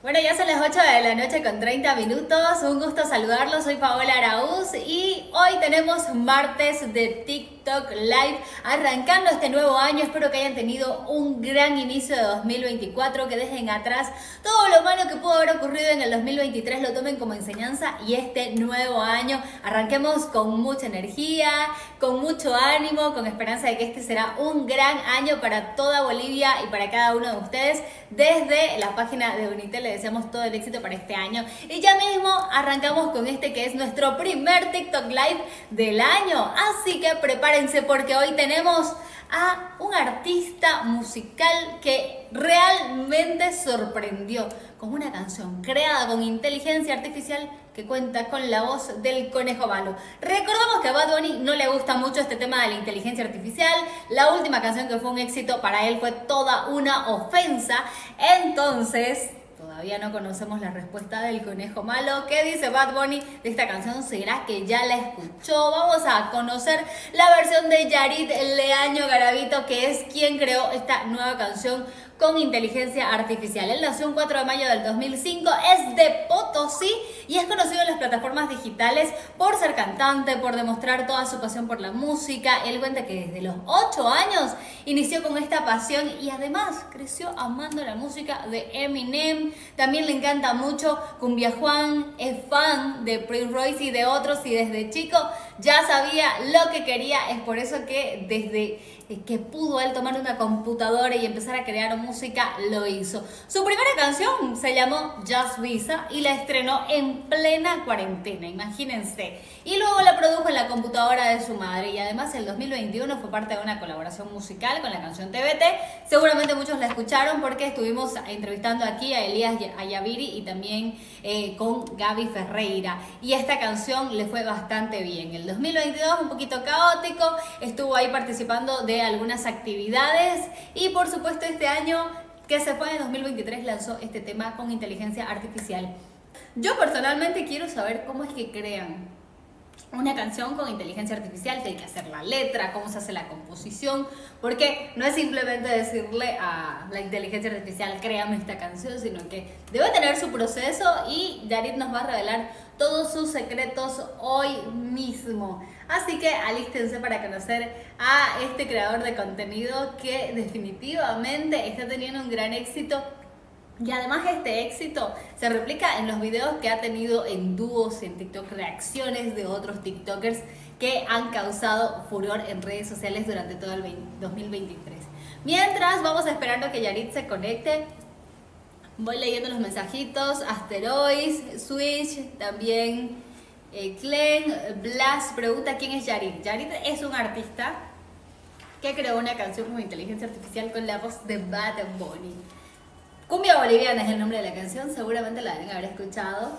Bueno, ya son las 8 de la noche con 30 minutos. Un gusto saludarlos. Soy Paola Araúz y hoy tenemos martes de TikTok Live arrancando este nuevo año. Espero que hayan tenido un gran inicio de 2024, que dejen atrás todo lo malo que pudo haber ocurrido en el 2023, lo tomen como enseñanza y este nuevo año arranquemos con mucha energía, con mucho ánimo, con esperanza de que este será un gran año para toda Bolivia y para cada uno de ustedes. Desde la página de Unitel le deseamos todo el éxito para este año. Y ya mismo arrancamos con este que es nuestro primer TikTok Live del año. Así que prepárense porque hoy tenemos a un artista musical que realmente sorprendió con una canción creada con inteligencia artificial que cuenta con la voz del Conejo Malo. Recordamos que a Bad Bunny no le gusta mucho este tema de la inteligencia artificial. La última canción que fue un éxito para él fue toda una ofensa. Entonces, todavía no conocemos la respuesta del Conejo Malo. ¿Qué dice Bad Bunny de esta canción? ¿Será que ya la escuchó? Vamos a conocer la versión de Yarit Leaño Garavito, que es quien creó esta nueva canción con inteligencia artificial. Él nació el 4 de mayo del 2005, es de Potosí y es conocido en las plataformas digitales por ser cantante, por demostrar toda su pasión por la música. Él cuenta que desde los 8 años inició con esta pasión y además creció amando la música de Eminem. También le encanta mucho Cumbia Juan, es fan de Prince Royce y de otros, y desde chico ya sabía lo que quería. Es por eso que desde que pudo él tomar una computadora y empezar a crear música, lo hizo. Su primera canción se llamó Just Visa y la estrenó en plena cuarentena, imagínense. Y luego la produjo en la computadora de su madre y además el 2021 fue parte de una colaboración musical con la canción TBT. Seguramente muchos la escucharon porque estuvimos entrevistando aquí a Elías Ayaviri y también con Gaby Ferreira. Y esta canción le fue bastante bien. El 2022 un poquito caótico, estuvo ahí participando de algunas actividades y por supuesto este año que se fue en 2023 lanzó este tema con inteligencia artificial. Yo personalmente quiero saber cómo es que crean una canción con inteligencia artificial, que hay que hacer la letra, cómo se hace la composición, porque no es simplemente decirle a la inteligencia artificial créame esta canción, sino que debe tener su proceso y Yarit nos va a revelar todos sus secretos hoy mismo. Así que alístense para conocer a este creador de contenido que definitivamente está teniendo un gran éxito. Y además este éxito se replica en los videos que ha tenido en dúos, en TikTok, reacciones de otros TikTokers que han causado furor en redes sociales durante todo el 2023. Mientras vamos esperando que Yarit se conecte, voy leyendo los mensajitos. Asteroids, Switch, también Clen, Blas pregunta quién es Yarit. Yarit es un artista que creó una canción con inteligencia artificial con la voz de Bad Bunny. Cumbia Boliviana es el nombre de la canción, seguramente la deben haber escuchado.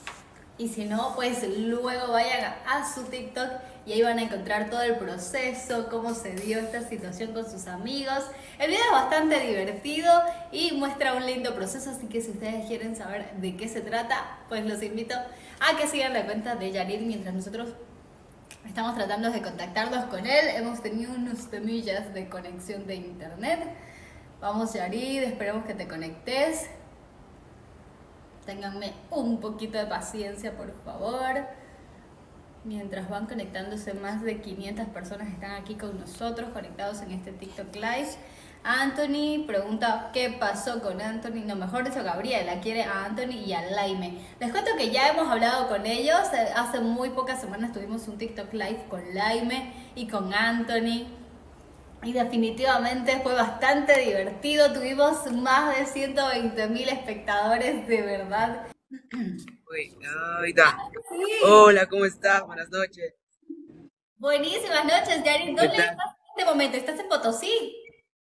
Y si no, pues luego vayan a su TikTok y ahí van a encontrar todo el proceso, cómo se dio esta situación con sus amigos. El video es bastante divertido y muestra un lindo proceso, así que si ustedes quieren saber de qué se trata, pues los invito a que sigan la cuenta de Yarit mientras nosotros estamos tratando de contactarnos con él. Hemos tenido unos temillas de conexión de internet. Vamos, Yarit, esperemos que te conectes. Ténganme un poquito de paciencia, por favor. Mientras van conectándose, más de 500 personas están aquí con nosotros, conectados en este TikTok Live. Anthony pregunta qué pasó con Anthony. No, mejor dicho, Gabriela quiere a Anthony y a Laime. Les cuento que ya hemos hablado con ellos. Hace muy pocas semanas tuvimos un TikTok Live con Laime y con Anthony. Y definitivamente fue bastante divertido. Tuvimos más de 120.000 espectadores, de verdad. Uy, ahí está. Sí. Hola, ¿cómo estás? Buenas noches. Buenísimas noches, Yarit. ¿Qué ¿Dónde tal? estás en este momento? ¿Estás en Potosí?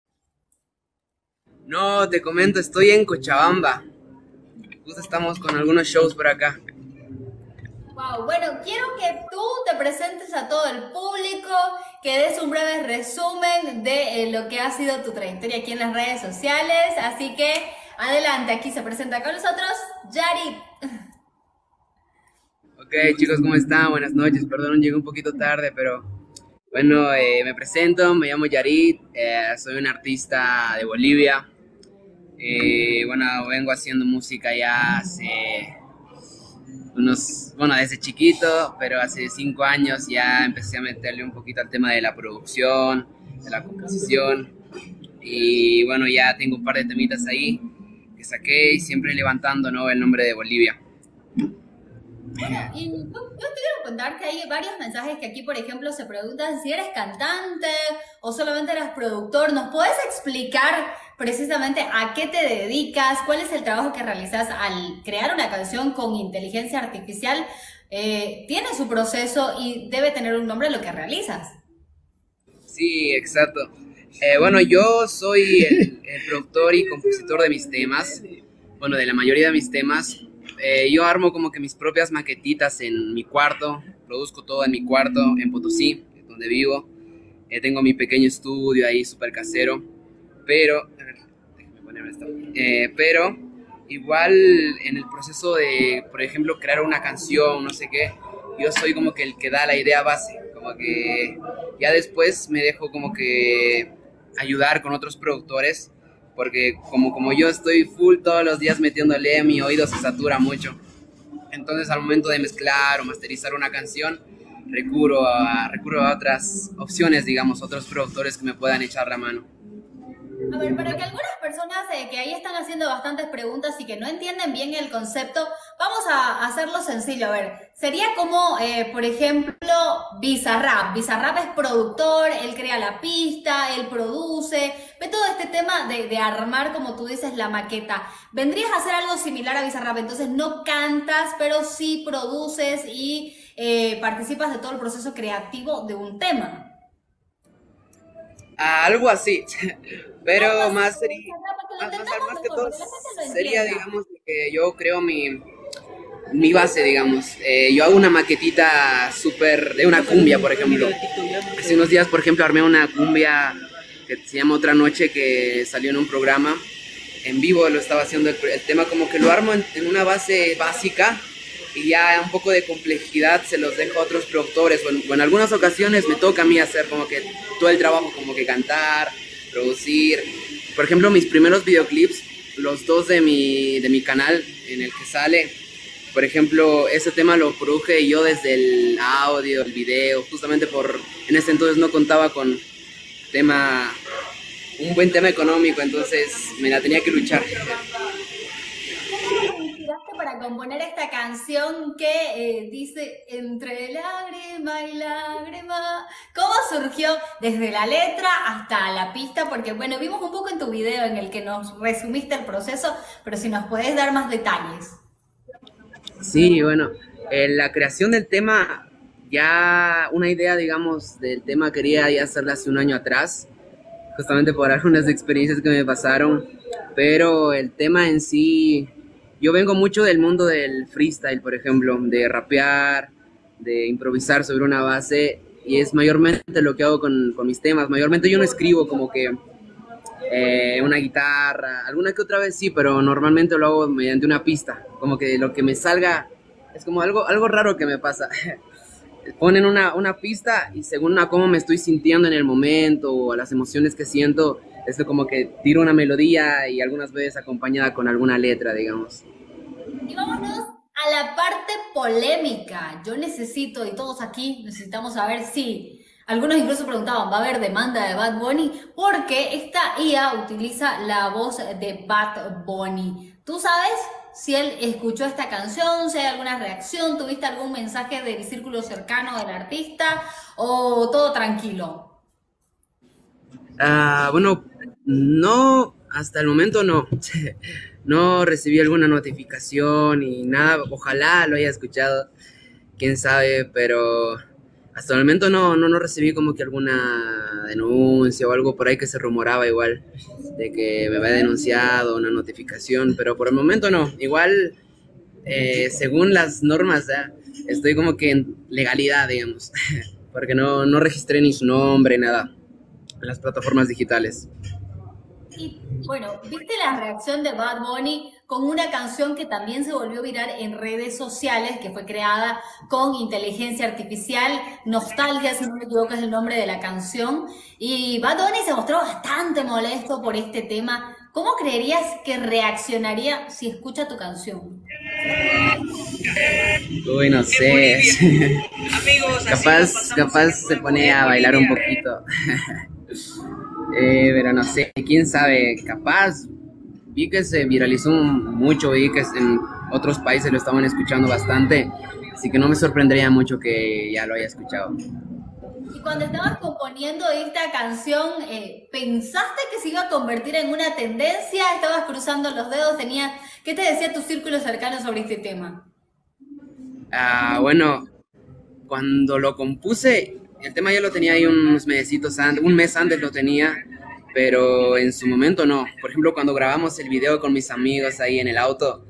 No, te comento, estoy en Cochabamba. Justo estamos con algunos shows por acá. Wow, bueno, quiero que tú te presentes a todo el público, que des un breve resumen de lo que ha sido tu trayectoria aquí en las redes sociales. Así que adelante, aquí se presenta con nosotros Yarit. Ok, chicos, ¿cómo están? Buenas noches. Perdón, llegué un poquito tarde, pero bueno, me presento, me llamo Yarit, soy un artista de Bolivia. Bueno, vengo haciendo música ya hace bueno, desde chiquito, pero hace 5 años ya empecé a meterle un poquito al tema de la producción, de la composición. Y bueno, ya tengo un par de temitas ahí que saqué y siempre levantando, ¿no?, el nombre de Bolivia. Bueno, y yo te quiero contar que hay varios mensajes que aquí, por ejemplo, se preguntan si eres cantante o solamente eres productor. ¿Nos puedes explicar precisamente a qué te dedicas? ¿Cuál es el trabajo que realizas al crear una canción con inteligencia artificial? Tiene su proceso y debe tener un nombre lo que realizas. Sí, exacto. Bueno, yo soy el productor y compositor de mis temas, bueno, de la mayoría de mis temas. Yo armo como que mis propias maquetitas en mi cuarto, produzco todo en mi cuarto, en Potosí, donde vivo. Tengo mi pequeño estudio ahí, súper casero, pero, a ver, déjame ponerme esto. Pero igual en el proceso de, por ejemplo, crear una canción, no sé qué, yo soy como que el que da la idea base, como que ya después me dejo como que ayudar con otros productores, porque como yo estoy full todos los días metiéndole, mi oído se satura mucho. Entonces al momento de mezclar o masterizar una canción, recurro a otras opciones, digamos, otros productores que me puedan echar la mano. A ver, para que algunas personas que ahí están haciendo bastantes preguntas y que no entienden bien el concepto, vamos a hacerlo sencillo. A ver, sería como, por ejemplo, Bizarrap. Bizarrap es productor, él crea la pista, él produce, ve todo este tema de armar, como tú dices, la maqueta. Vendrías a hacer algo similar a Bizarrap, entonces no cantas, pero sí produces y participas de todo el proceso creativo de un tema. Algo así, Algo pero así, más, sería, para que lo más entendamos que mejor, todo porque la gente lo sería, entienda. digamos, que yo creo mi base, digamos. Yo hago una maquetita súper de una cumbia, por ejemplo. Hace unos días, por ejemplo, armé una cumbia que se llama Otra Noche, que salió en un programa. En vivo lo estaba haciendo el tema, como que lo armo en una base básica y ya un poco de complejidad se los dejo a otros productores. O en algunas ocasiones me toca a mí hacer como que todo el trabajo, como que cantar, producir. Por ejemplo, mis primeros videoclips, los dos de mi canal en el que sale, por ejemplo, ese tema lo produje yo desde el audio, el video, justamente en ese entonces no contaba con tema, un buen tema económico, entonces me la tenía que luchar. ¿Cómo te inspiraste para componer esta canción que dice entre lágrima y lágrima? ¿Cómo surgió desde la letra hasta la pista? Porque bueno, vimos un poco en tu video en el que nos resumiste el proceso, pero si nos puedes dar más detalles. Sí, bueno, la creación del tema, ya una idea, digamos, del tema quería ya hacerla hace un año atrás, justamente por algunas experiencias que me pasaron, pero el tema en sí, yo vengo mucho del mundo del freestyle, por ejemplo, de rapear, de improvisar sobre una base, y es mayormente lo que hago con mis temas. Mayormente yo no escribo como que una guitarra, alguna que otra vez sí, pero normalmente lo hago mediante una pista, como que lo que me salga es como algo raro que me pasa. Ponen una pista y según a cómo me estoy sintiendo en el momento o a las emociones que siento, es como que tiro una melodía y algunas veces acompañada con alguna letra, digamos. Y vámonos a la parte polémica. Yo necesito, y todos aquí necesitamos saber si, algunos incluso preguntaban, ¿va a haber demanda de Bad Bunny? Porque esta IA utiliza la voz de Bad Bunny. ¿Tú sabes si él escuchó esta canción, si hay alguna reacción, tuviste algún mensaje del círculo cercano del artista o todo tranquilo? Bueno, no, hasta el momento no. No recibí alguna notificación ni nada. Ojalá lo haya escuchado, quién sabe, pero hasta el momento no recibí como que alguna denuncia o algo por ahí que se rumoraba igual de que me había denunciado una notificación, pero por el momento no. Igual, según las normas, ya, estoy como que en legalidad, digamos, porque no registré ni su nombre, nada, en las plataformas digitales. Y bueno, ¿viste la reacción de Bad Bunny con una canción que también se volvió viral en redes sociales, que fue creada con inteligencia artificial? Nostalgia, si no me equivoco, es el nombre de la canción. Y Bad Bunny se mostró bastante molesto por este tema. ¿cómo creerías que reaccionaría si escucha tu canción? Uy, no sé. Capaz se pone a bailar un poquito. Pero no sé, quién sabe, capaz. Vi que se viralizó mucho, vi que en otros países lo estaban escuchando bastante, así que no me sorprendería mucho que ya lo haya escuchado. Y cuando estabas componiendo esta canción, ¿pensaste que se iba a convertir en una tendencia? ¿Estabas cruzando los dedos? ¿Qué te decía tu círculo cercano sobre este tema? Bueno, cuando lo compuse, el tema yo lo tenía ahí unos mesecitos antes, un mes antes lo tenía, pero en su momento no. Por ejemplo, cuando grabamos el video con mis amigos ahí en el auto,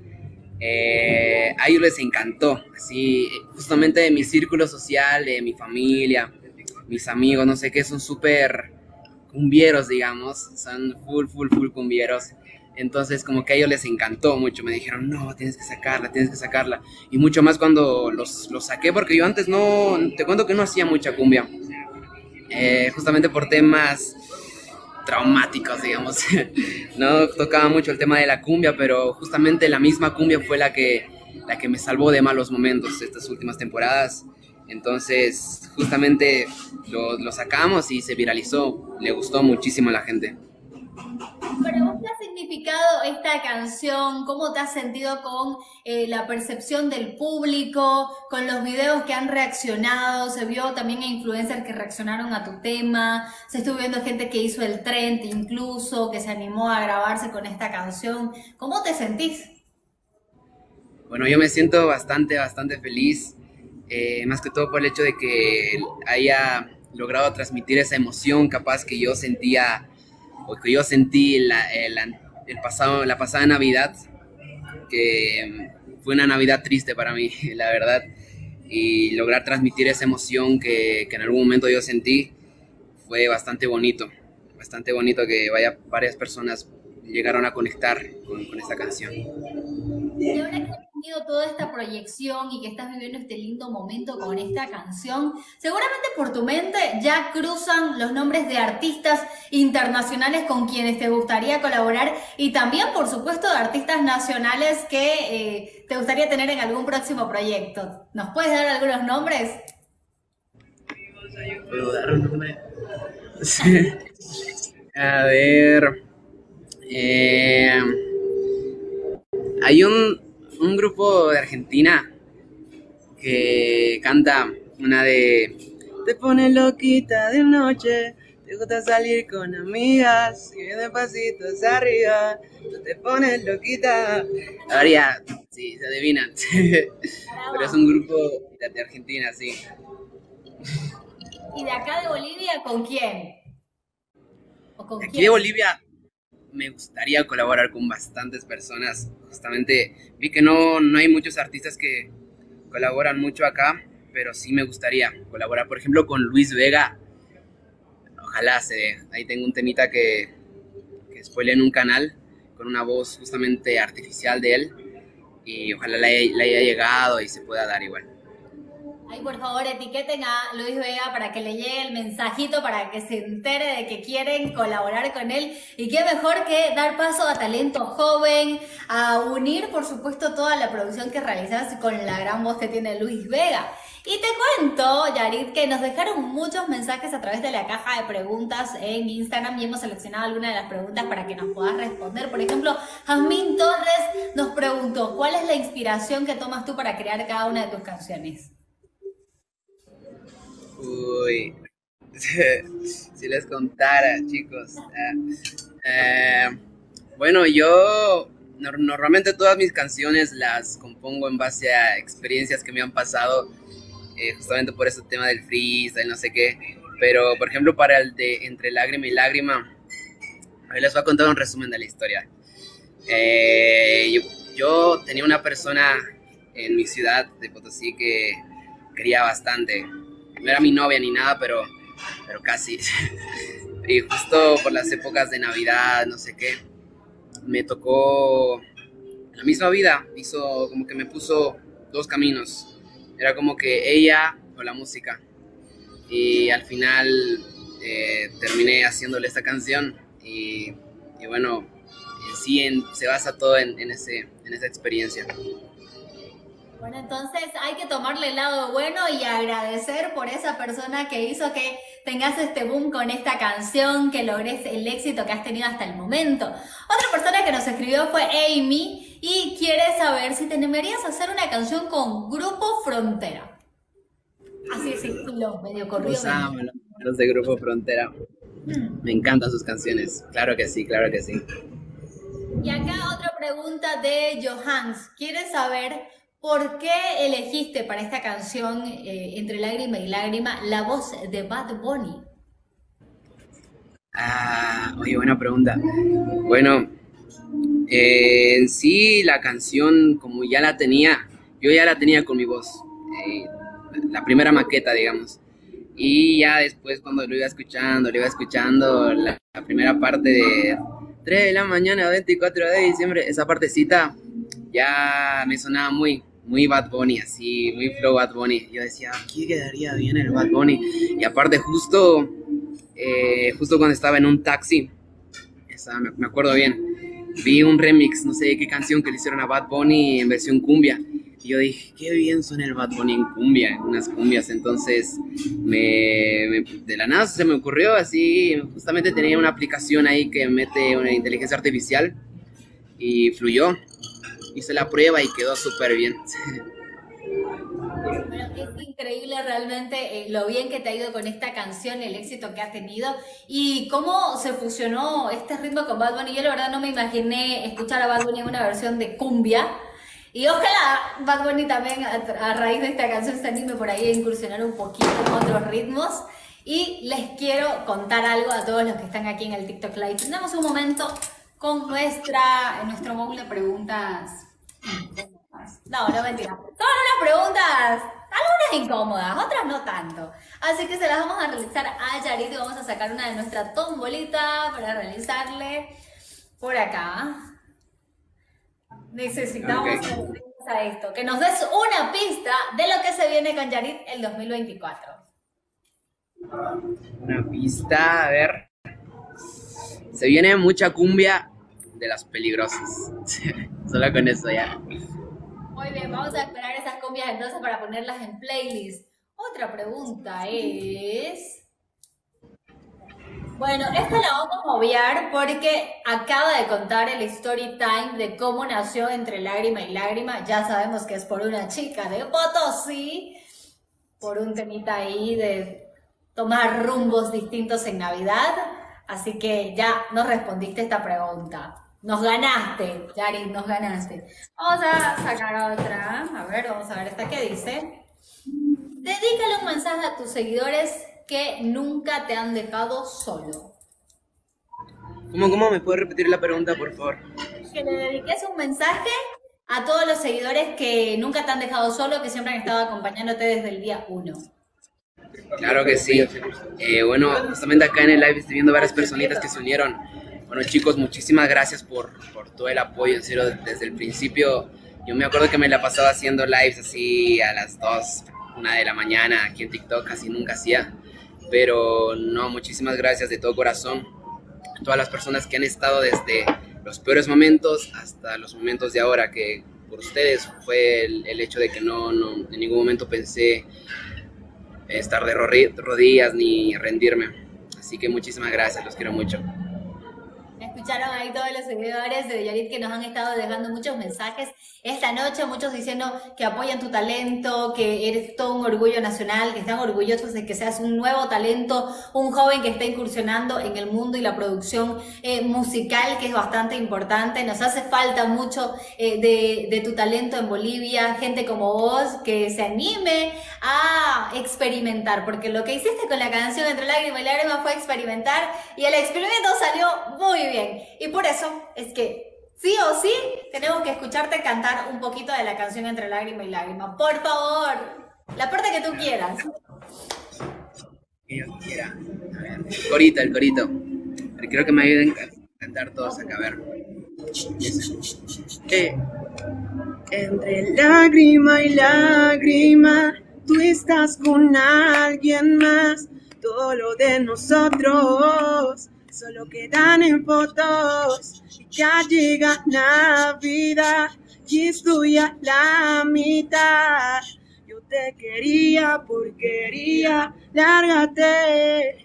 a ellos les encantó. Así, justamente de mi círculo social, de mi familia, mis amigos, no sé qué, son súper cumbieros, digamos, son full cumbieros. Entonces como que a ellos les encantó mucho, me dijeron, no, tienes que sacarla. Y mucho más cuando los saqué, porque yo antes no, te cuento que no hacía mucha cumbia, justamente por temas traumáticos, digamos. No tocaba mucho el tema de la cumbia, pero justamente la misma cumbia fue la que me salvó de malos momentos estas últimas temporadas. Entonces, justamente lo sacamos y se viralizó, le gustó muchísimo a la gente. Para vos, ¿qué ha significado esta canción? ¿Cómo te has sentido con la percepción del público, con los videos que han reaccionado? Se vio también a influencers que reaccionaron a tu tema, se estuvo viendo gente que hizo el trend incluso, que se animó a grabarse con esta canción. ¿Cómo te sentís? Bueno, yo me siento bastante feliz, más que todo por el hecho de que haya logrado transmitir esa emoción capaz que yo sentía o que yo sentí la pasada Navidad, que fue una Navidad triste para mí, la verdad, y lograr transmitir esa emoción que en algún momento yo sentí fue bastante bonito que varias personas llegaron a conectar con esta canción. Y ahora que has tenido toda esta proyección y que estás viviendo este lindo momento con esta canción, seguramente por tu mente ya cruzan los nombres de artistas internacionales con quienes te gustaría colaborar y también, por supuesto, de artistas nacionales que te gustaría tener en algún próximo proyecto. ¿Nos puedes dar algunos nombres? ¿Puedo dar un nombre? Sí. A ver. Eh, Hay un grupo de Argentina que canta una de Te pone loquita de noche, te gusta salir con amigas, y de pasitos arriba, tú te pones loquita. Ahora ya, sí, se adivinan. Pero es un grupo de Argentina, sí. ¿Y de acá de Bolivia con quién? ¿O con Aquí de quién? Bolivia me gustaría colaborar con bastantes personas. Justamente vi que no hay muchos artistas que colaboran mucho acá, pero sí me gustaría colaborar, por ejemplo, con Luis Vega. Ojalá se dé. Ahí tengo un temita que spoilé en un canal con una voz justamente artificial de él y ojalá le haya llegado y se pueda dar igual. Ay, por favor, etiqueten a Luis Vega para que le llegue el mensajito, para que se entere de que quieren colaborar con él. Y qué mejor que dar paso a talento joven, a unir, por supuesto, toda la producción que realizas con la gran voz que tiene Luis Vega. Y te cuento, Yarit, que nos dejaron muchos mensajes a través de la caja de preguntas en Instagram y hemos seleccionado algunas de las preguntas para que nos puedas responder. Por ejemplo, Jazmín Torres nos preguntó, ¿cuál es la inspiración que tomas tú para crear cada una de tus canciones? Uy, si les contara, chicos. Bueno, yo normalmente todas mis canciones las compongo en base a experiencias que me han pasado, justamente por ese tema del freestyle, no sé qué. Pero, por ejemplo, para el de Entre Lágrima y Lágrima, ahí les voy a contar un resumen de la historia. Yo tenía una persona en mi ciudad de Potosí que quería bastante. No era mi novia ni nada, pero casi. Y justo por las épocas de Navidad, no sé qué, me tocó la misma vida. Hizo como que me puso dos caminos. Era como que ella o la música. Y al final terminé haciéndole esta canción. Y bueno, se basa todo en esa experiencia. Bueno, entonces hay que tomarle el lado bueno y agradecer por esa persona que hizo que tengas este boom con esta canción, que logres el éxito que has tenido hasta el momento. Otra persona que nos escribió fue Amy y quiere saber si te animarías a hacer una canción con Grupo Frontera. Así es, estilo medio corrido. Los amo, los de Grupo Frontera. Me encantan sus canciones. Claro que sí, claro que sí. Y acá otra pregunta de Johans. Quiere saber por qué elegiste para esta canción, Entre Lágrima y Lágrima, la voz de Bad Bunny. Oye, buena pregunta. Bueno, en sí la canción, como ya la tenía, yo ya la tenía con mi voz. La primera maqueta, digamos. Y ya después cuando lo iba escuchando, la primera parte de 3 de la mañana, 24 de diciembre, esa partecita ya me sonaba muy Bad Bunny, así, muy flow Bad Bunny. Yo decía, aquí quedaría bien el Bad Bunny. Y aparte justo cuando estaba en un taxi, me acuerdo bien, vi un remix, no sé de qué canción que le hicieron a Bad Bunny en versión cumbia. Y yo dije, qué bien suena el Bad Bunny en cumbia, en unas cumbias. Entonces, de la nada se me ocurrió así. Justamente tenía una aplicación ahí que mete una inteligencia artificial y fluyó. Hice la prueba y quedó súper bien. Bueno, es increíble realmente lo bien que te ha ido con esta canción, el éxito que ha tenido y cómo se fusionó este ritmo con Bad Bunny. Yo la verdad no me imaginé escuchar a Bad Bunny en una versión de cumbia. Y ojalá Bad Bunny también a raíz de esta canción se anime por ahí a incursionar un poquito en otros ritmos. Y les quiero contar algo a todos los que están aquí en el TikTok Live. Tenemos un momento con nuestro móvil de preguntas. No, mentira. Son unas preguntas, algunas incómodas, otras no tanto. Así que se las vamos a realizar a Yarit y vamos a sacar una de nuestra tombolita para realizarle por acá. Necesitamos a esto, que nos des una pista de lo que se viene con Yarit el 2024. Una pista, a ver. Se viene mucha cumbia de las peligrosas. Solo con eso ya. Muy bien, vamos a esperar esas cumbias entonces para ponerlas en playlist. Otra pregunta es... Bueno, esta la vamos a obviar porque acaba de contar el story time de cómo nació Entre Lágrima y Lágrima. Ya sabemos que es por una chica de Potosí, por un temita ahí de tomar rumbos distintos en Navidad. Así que ya nos respondiste esta pregunta. Nos ganaste, Yarit, nos ganaste. Vamos a sacar otra. A ver, vamos a ver esta que dice. Dedícale un mensaje a tus seguidores que nunca te han dejado solo. ¿Cómo me puedes repetir la pregunta, por favor? Que le dediques un mensaje a todos los seguidores que nunca te han dejado solo, que siempre han estado acompañándote desde el día 1. Claro que sí. Bueno, justamente acá en el live estoy viendo varias personitas que se unieron. Bueno, chicos, muchísimas gracias por todo el apoyo, en serio, desde el principio. Yo me acuerdo que me la pasaba haciendo lives así a las 2, 1 de la mañana aquí en TikTok, casi nunca hacía. Pero no, muchísimas gracias de todo corazón a todas las personas que han estado desde los peores momentos hasta los momentos de ahora, que por ustedes fue el hecho de que no en ningún momento pensé estar de rodillas ni rendirme. Así que muchísimas gracias, los quiero mucho. Escucharon ahí todos los seguidores de Yarit que nos han estado dejando muchos mensajes esta noche, muchos diciendo que apoyan tu talento, que eres todo un orgullo nacional, que están orgullosos de que seas un nuevo talento, un joven que está incursionando en el mundo y la producción musical, que es bastante importante. Nos hace falta mucho de tu talento en Bolivia, gente como vos que se anime a experimentar, porque lo que hiciste con la canción Entre Lágrima y Lágrima fue experimentar y el experimento salió muy bien. Y por eso es que sí o sí tenemos que escucharte cantar un poquito de la canción Entre Lágrima y Lágrima. Por favor, la parte que tú quieras. Que yo quiera. A ver, el corito. Creo que me ayuden a cantar todos acá, a ver. Entre lágrima y lágrima, tú estás con alguien más. Todo lo de nosotros solo quedan en fotos. Ya llega Navidad y estoy a la mitad. Yo te quería, porquería, lárgate.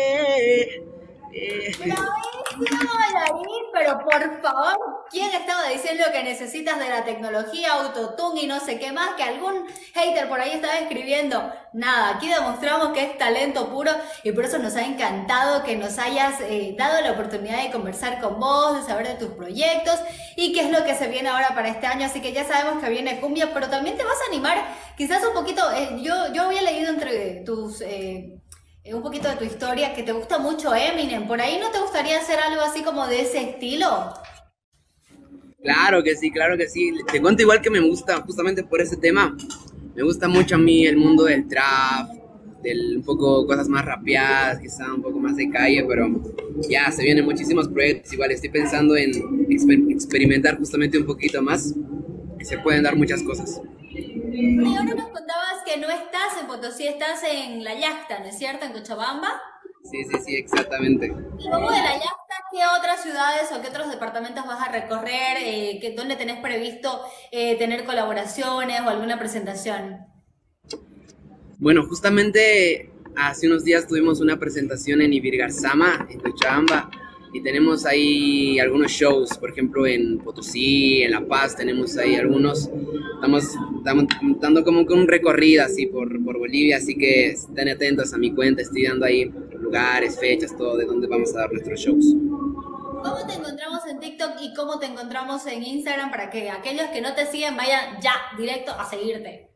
Bravísimo, Yarit, pero por favor, ¿quién estaba diciendo que necesitas de la tecnología, autotune y no sé qué más? Que algún hater por ahí estaba escribiendo. Nada, aquí demostramos que es talento puro y por eso nos ha encantado que nos hayas dado la oportunidad de conversar con vos, de saber de tus proyectos y qué es lo que se viene ahora para este año. Así que ya sabemos que viene cumbia, pero también te vas a animar quizás un poquito. Yo había leído entre tus... un poquito de tu historia, que te gusta mucho Eminem. ¿Por ahí no te gustaría hacer algo así como de ese estilo? Claro que sí, claro que sí. Te cuento igual que me gusta, justamente por ese tema, me gusta mucho a mí el mundo del trap, un poco cosas más rapeadas, quizá un poco más de calle, pero ya, se vienen muchísimos proyectos. Igual estoy pensando en experimentar justamente un poquito más y se pueden dar muchas cosas. Y ahora nos contabas que no estás en Potosí, estás en La Llacta, ¿no es cierto? En Cochabamba. Sí, exactamente. Y luego de La Llacta, ¿qué otras ciudades o qué otros departamentos vas a recorrer? ¿Dónde tenés previsto tener colaboraciones o alguna presentación? Bueno, justamente hace unos días tuvimos una presentación en Ibirgarzama, en Cochabamba, y tenemos ahí algunos shows, por ejemplo en Potosí, en La Paz, tenemos ahí algunos. Estamos dando como que un recorrido así por Bolivia, así que estén atentos a mi cuenta, estoy dando ahí lugares, fechas, todo de dónde vamos a dar nuestros shows. ¿Cómo te encontramos en TikTok y cómo te encontramos en Instagram para que aquellos que no te siguen vayan ya directo a seguirte?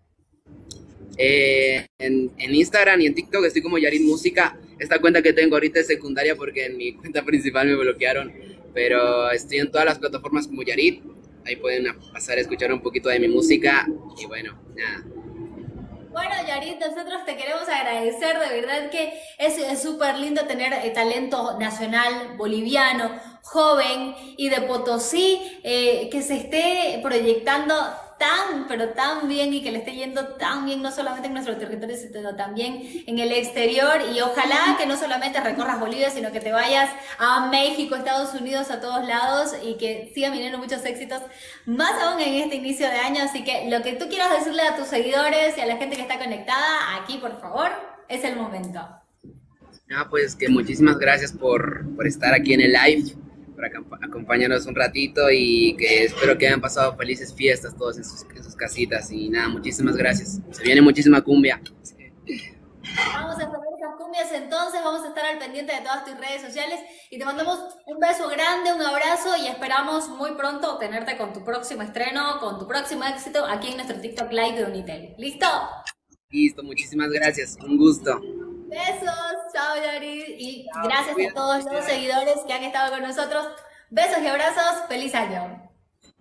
En Instagram y en TikTok estoy como Yarit Música. Esta cuenta que tengo ahorita es secundaria porque en mi cuenta principal me bloquearon, pero estoy en todas las plataformas como Yarit. Ahí pueden pasar a escuchar un poquito de mi música y bueno, nada. Bueno, Yarit, nosotros te queremos agradecer, de verdad que es súper lindo tener talento nacional, boliviano, joven y de Potosí, que se esté proyectando tan, pero tan bien y que le esté yendo tan bien, no solamente en nuestro territorio, sino también en el exterior. Y ojalá que no solamente recorras Bolivia, sino que te vayas a México, Estados Unidos, a todos lados y que sigan viniendo muchos éxitos, más aún en este inicio de año. Así que lo que tú quieras decirle a tus seguidores y a la gente que está conectada, aquí por favor, es el momento. Pues que muchísimas gracias por estar aquí en el live, por acompañarnos un ratito y que espero que hayan pasado felices fiestas todos en sus casitas y nada, muchísimas gracias. Se viene muchísima cumbia. Vamos a saber esas cumbias entonces, vamos a estar al pendiente de todas tus redes sociales y te mandamos un beso grande, un abrazo y esperamos muy pronto tenerte con tu próximo estreno, con tu próximo éxito aquí en nuestro TikTok Live de Unitel. ¿Listo? Listo, muchísimas gracias, un gusto. Besos, chao Yarit y gracias a todos los seguidores que han estado con nosotros. Besos y abrazos, feliz año.